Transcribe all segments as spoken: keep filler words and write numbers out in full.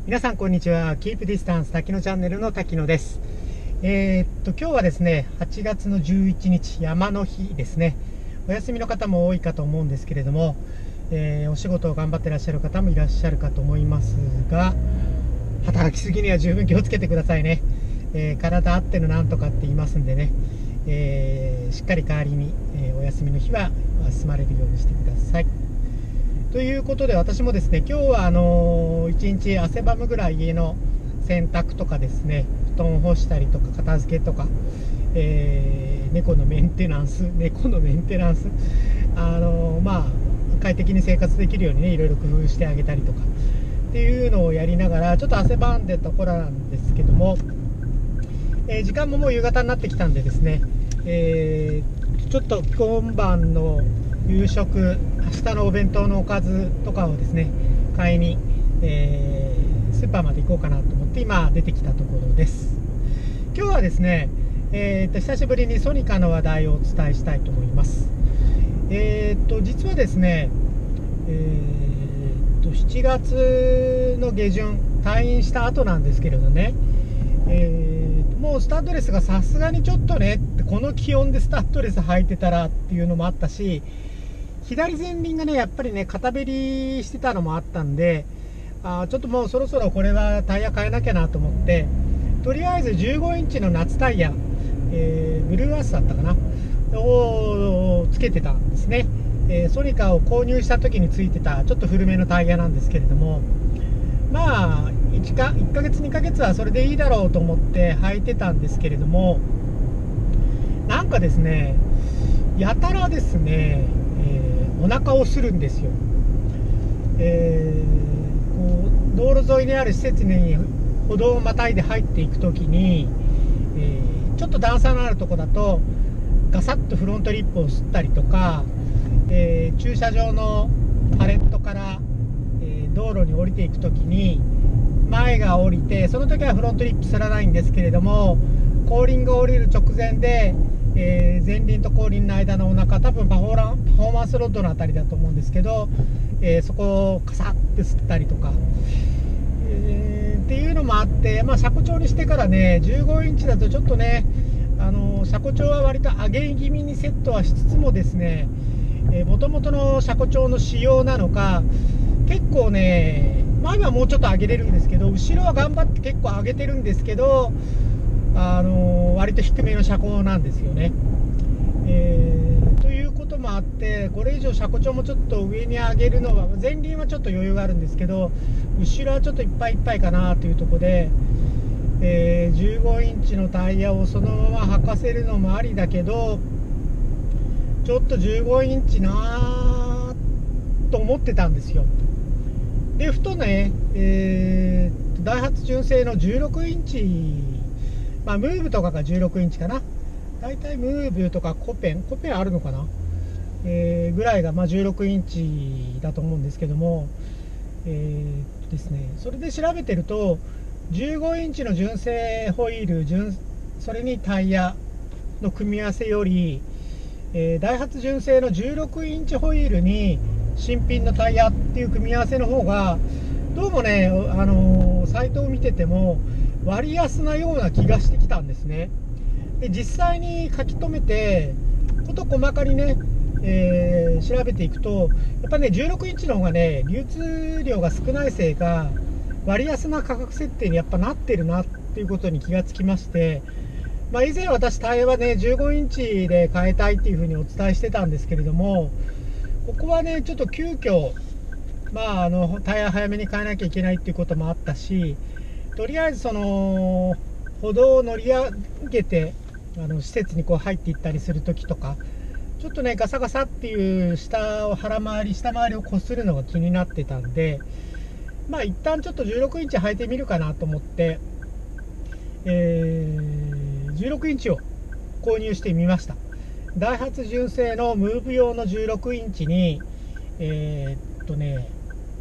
皆さんこんにちは。キープディスタンス滝野チャンネルの滝野です。えー、っと今日はですねはちがつのじゅういちにち、山の日ですね。お休みの方も多いかと思うんですけれども、えー、お仕事を頑張ってらっしゃる方もいらっしゃるかと思いますが、働きすぎには十分気をつけてくださいね。えー、体あってのなんとかって言いますんでね、えー、しっかり代わりに、えー、お休みの日は休まれるようにしてください。ということで、私もですね今日はあのー、いちにち汗ばむぐらい家の洗濯とかですね、布団を干したりとか片付けとか、えー、猫のメンテナンス猫のメンテナンスあのー、まあ快適に生活できるようにね、いろいろ工夫してあげたりとかっていうのをやりながら、ちょっと汗ばんでたところなんですけども、えー、時間ももう夕方になってきたんでですね、えー、ちょっと今晩の夕食、明日のお弁当のおかずとかをですね買いに、えー、スーパーまで行こうかなと思って今出てきたところです。今日はですね、えー、と久しぶりにソニカの話題をお伝えしたいと思います。えー、と実はですね、えー、としちがつの下旬退院した後なんですけれどね、えー、もうスタッドレスがさすがにちょっとね、この気温でスタッドレス履いてたらっていうのもあったし、左前輪がねやっぱりね片べりしてたのもあったんで、あちょっともうそろそろこれはタイヤ変えなきゃなと思って、とりあえずじゅうごインチの夏タイヤ、えー、ブルーアースだったかなをつけてたんですね。えー、ソニカを購入した時についてたちょっと古めのタイヤなんですけれども、まあ 1, かいっかげつにかげつはそれでいいだろうと思って履いてたんですけれども、なんかですねやたらですね、えー、お腹をするんですよ。えー、こう道路沿いにある施設に歩道をまたいで入っていくときに、えー、ちょっと段差のあるところだとガサッとフロントリップを吸ったりとか、えー、駐車場のパレットから、えー、道路に降りていくときに前が降りて、その時はフロントリップ吸らないんですけれども、後輪が降りる直前で、えー、前輪と後輪の間のお腹、多分パフォーランパフォーマンスロッドのあたりだと思うんですけど、えー、そこをカサッて吸ったりとか、えー、っていうのもあって、まあ、車庫調にしてからねじゅうごインチだとちょっとね、あの車庫調は割と上げ気味にセットはしつつもですね、もともとの車庫調の仕様なのか結構ね、前はもうちょっと上げれるんですけど、後ろは頑張って結構上げてるんですけど、あの割と低めの車高なんですよね。えー、ということもあって、これ以上車高調もちょっと上に上げるのは、前輪はちょっと余裕があるんですけど、後ろはちょっといっぱいいっぱいかなというところで、えー、じゅうごインチのタイヤをそのまま履かせるのもありだけど、ちょっとじゅうごインチなーと思ってたんですよ。でふとね、えー、ダイハツ純正のじゅうろくインチ、まあ、ムーブとかがじゅうろくインチかな、だいたいムーブとかコペンコペンあるのかな、えー、ぐらいがまあじゅうろくインチだと思うんですけども、えー、ですね、それで調べてるとじゅうごインチの純正ホイール、純それにタイヤの組み合わせより、えー、ダイハツ純正のじゅうろくインチホイールに新品のタイヤっていう組み合わせの方がどうもね、あのー、サイトを見てても割安なような気がしてきたんですね。で実際に書き留めて事細かにね、えー、調べていくと、やっぱねじゅうろくインチの方がね流通量が少ないせいか割安な価格設定にやっぱなってるなっていうことに気がつきまして、まあ、以前私タイヤはねじゅうごインチで変えたいっていうふうにお伝えしてたんですけれども、ここはねちょっと急遽、まあ、あのタイヤ早めに変えなきゃいけないっていうこともあったし、とりあえずその歩道を乗り上げてあの施設にこう入っていったりするときとか、ちょっとねガサガサっていう下を腹回り下回りをこするのが気になってたんで、まあ一旦ちょっとじゅうろくインチ履いてみるかなと思って、えー、じゅうろくインチを購入してみました。ダイハツ純正のムーブ用のじゅうろくインチに、えー、っとね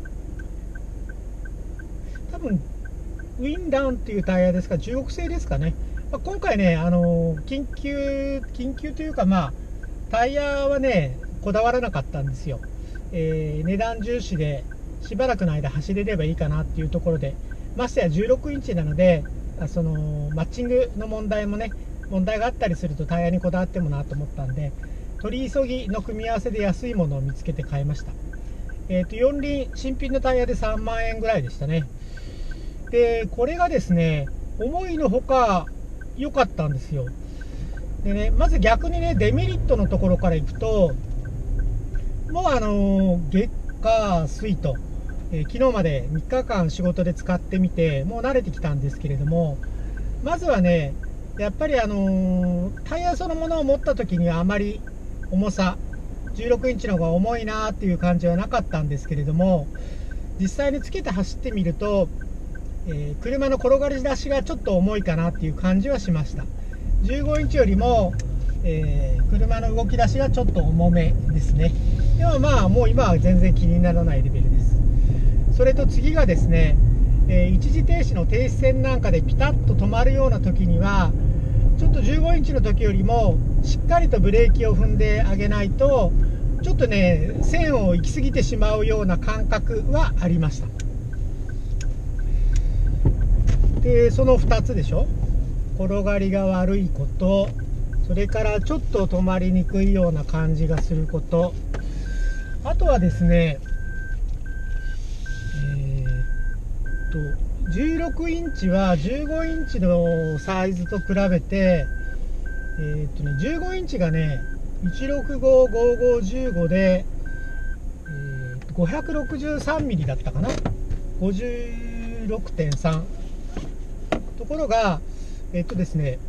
多分ウィンダウンっていうタイヤですか、中国製ですかね。まあ、今回ね、あのー、緊急緊急というか、まあタイヤはねこだわらなかったんですよ。えー、値段重視でしばらくの間走れればいいかなっていうところでましてやじゅうろくインチなので、そのマッチングの問題もね問題があったりするとタイヤにこだわってもなと思ったんで、取り急ぎの組み合わせで安いものを見つけて買いました。えーと四輪新品のタイヤでさんまんえんぐらいでしたね。でこれがですね思いのほか良かったんですよ。でね、まず逆にねデメリットのところからいくと、もうあの月火水と、えー、昨日までみっかかん仕事で使ってみてもう慣れてきたんですけれども、まずはねやっぱりあのー、タイヤそのものを持った時にはあまり重さじゅうろくインチの方が重いなっていう感じはなかったんですけれども、実際につけて走ってみると、えー、車の転がり出しがちょっと重いかなっていう感じはしました。じゅうごインチよりも、えー、車の動き出しがちょっと重めですね。でもまあもう今は全然気にならないレベルです。それと次がですね、えー、一時停止の停止線なんかでピタッと止まるような時にはちょっとじゅうごインチの時よりもしっかりとブレーキを踏んであげないと、ちょっとね線を行き過ぎてしまうような感覚はありました。でそのふたつでしょ、転がりが悪いこと、それからちょっと止まりにくいような感じがすること、あとはですね、えー、っとじゅうろくインチはじゅうごインチのサイズと比べて、えー、っとねじゅうごインチがねいちろくご ごじゅうご じゅうごで、えー、ごひゃくろくじゅうさんミリだったかな、ごじゅうろくてんさん。ところがえっとですね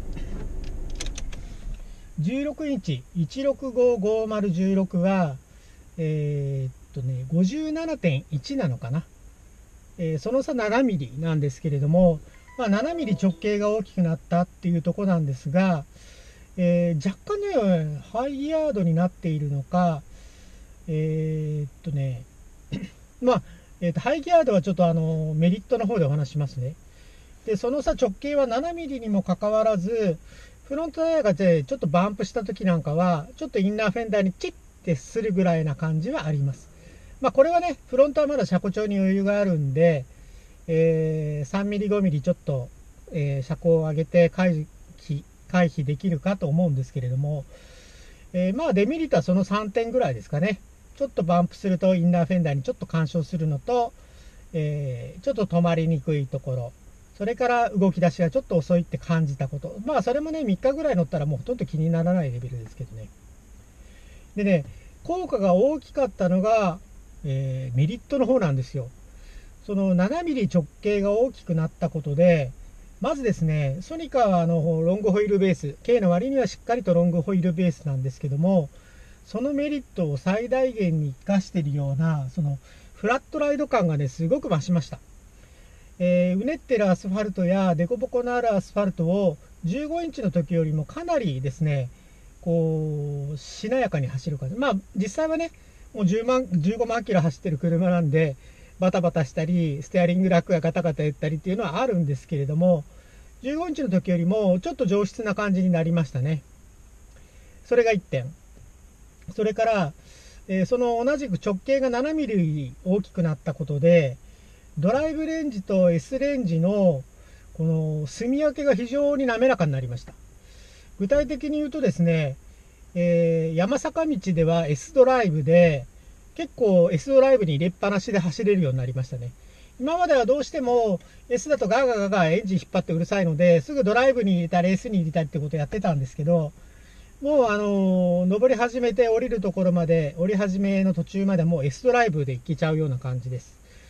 じゅうろくインチいちろくご ごじゅういちろくはえー、っとね ごじゅうななてんいち なのかな、えー、その差ななミリなんですけれども、まあ、ななミリ直径が大きくなったっていうところなんですが、えー、若干ねハイヤードになっているのか、えー、っとねまあ、えー、とハイヤードはちょっとあのメリットの方でお話しますね。でその差直径はななミリにもかかわらず、フロントタイヤがちょっとバンプした時なんかはちょっとインナーフェンダーにチッてするぐらいな感じはあります。まあ、これはねフロントはまだ車高調に余裕があるんで、えー、さんミリごミリちょっと、えー、車高を上げて回避回避できるかと思うんですけれども、えー、まあデメリットはそのさんてんぐらいですかね。ちょっとバンプするとインナーフェンダーにちょっと干渉するのと、えー、ちょっと止まりにくいところ、それから動き出しがちょっと遅いって感じたこと。まあそれもねみっかぐらい乗ったらもうほとんど気にならないレベルですけどね。でね効果が大きかったのが、えー、メリットの方なんですよ。そのななミリ直径が大きくなったことで、まずですねソニカはあのロングホイールベース K の割にはしっかりとロングホイールベースなんですけども、そのメリットを最大限に生かしているようなそのフラットライド感がねすごく増しました。えー、うねってるアスファルトや凸凹のあるアスファルトをじゅうごインチの時よりもかなりですねこうしなやかに走る感じ。まあ実際はねもうじゅうまんじゅうごまんキロ走ってる車なんでバタバタしたりステアリングラックがガタガタ言ったりっていうのはあるんですけれども、じゅうごインチの時よりもちょっと上質な感じになりましたね。それがいってん。それから、えー、その同じく直径がななミリ大きくなったことで、ドライブレンジと S レンジのこの住み分けが非常に滑らかになりました。具体的に言うとですね、えー、山坂道では S ドライブで結構 S ドライブに入れっぱなしで走れるようになりましたね。今まではどうしても S だとガーガーガーガーエンジン引っ張ってうるさいので、すぐドライブに入れたり S に入れたりってことをやってたんですけど、もうあのー、登り始めて降りるところまで、降り始めの途中までもう S ドライブで行けちゃうような感じです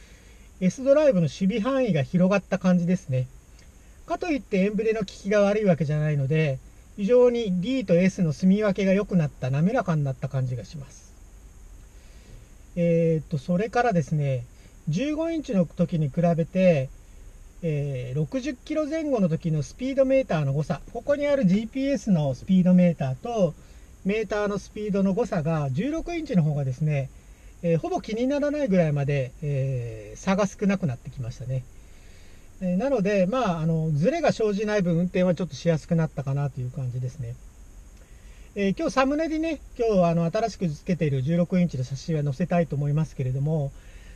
。S ドライブの守備範囲が広がった感じですね。かといってエンブレの効きが悪いわけじゃないので、非常に D と S の住み分けが良くなった、滑らかになった感じがします。えー、っと、それからですね、じゅうごインチの時に比べて、えー、ろくじゅっキロぜん後の時のスピードメーターの誤差、ここにある ジーピーエス のスピードメーターとメーターのスピードの誤差がじゅうろくインチの方がですね、えー、ほぼ気にならないぐらいまで、えー、差が少なくなってきましたね。えー、なので、まあ、あのズレが生じない分運転はちょっとしやすくなったかなという感じですね。えー、今日サムネにね、今日あの新しくつけているじゅうろくインチの写真は載せたいと思いますけれども、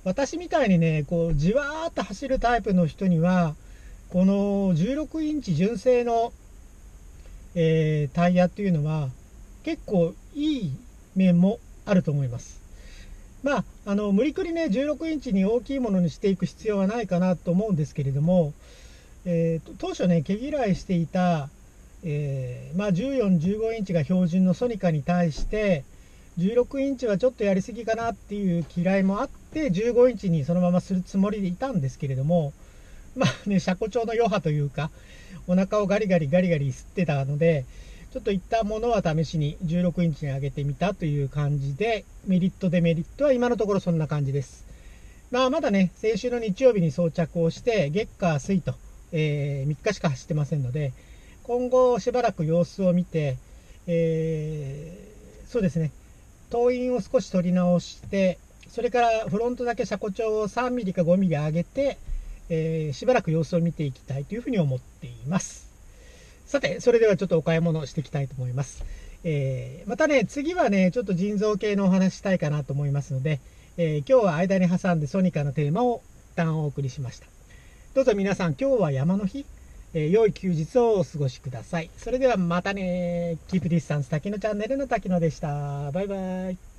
私みたいにね、こうじわーっと走るタイプの人には、このじゅうろくインチ純正の、えータイヤっていうのは結構いい面もあると思います。まあ、あの無理くりねじゅうろくインチに大きいものにしていく必要はないかなと思うんですけれども、えーと、当初ね毛嫌いしていた、えーまあ、じゅうよん、じゅうごインチが標準のソニカに対してじゅうろくインチはちょっとやりすぎかなっていう嫌いもあってじゅうごインチにそのままするつもりでいたんですけれども、まあね、車庫調の余波というかお腹をガリガリガリガリ吸ってたので、ちょっといったものは試しにじゅうろくインチに上げてみたという感じで、メリットデメリットは今のところそんな感じです。まあ、まだね先週の日曜日に装着をして月火水と、えーみっかしか走ってませんので、今後しばらく様子を見て、えーそうですね、灯引を少し取り直して、それからフロントだけ車庫調をさんミリかごミリ上げて、えーしばらく様子を見ていきたいというふうに思っています。さて、それではちょっとお買い物をしていきたいと思います。えーまたね、次はね、ちょっと腎臓系のお話したいかなと思いますので、えー今日は間に挟んでソニカのテーマを一旦お送りしました。どうぞ皆さん、今日は山の日、えー良い休日をお過ごしください。それではまたね。キープディスタンス滝野チャンネルの滝野でした。バイバイ。